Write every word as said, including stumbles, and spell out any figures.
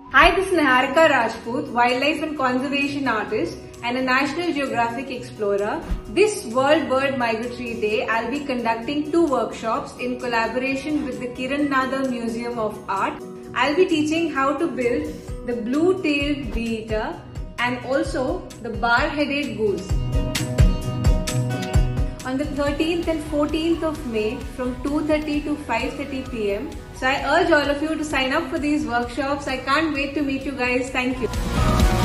Hi, this is Niharika Rajput, wildlife and conservation artist and a National Geographic explorer. This World Bird Migratory Day, I'll be conducting two workshops in collaboration with the Kiran Nadar Museum of Art. I'll be teaching how to build the blue-tailed bee-eater and also the bar-headed goose. On the thirteenth and fourteenth of May from two thirty to five thirty p m So I urge all of you to sign up for these workshops. I can't wait to meet you guys. Thank you.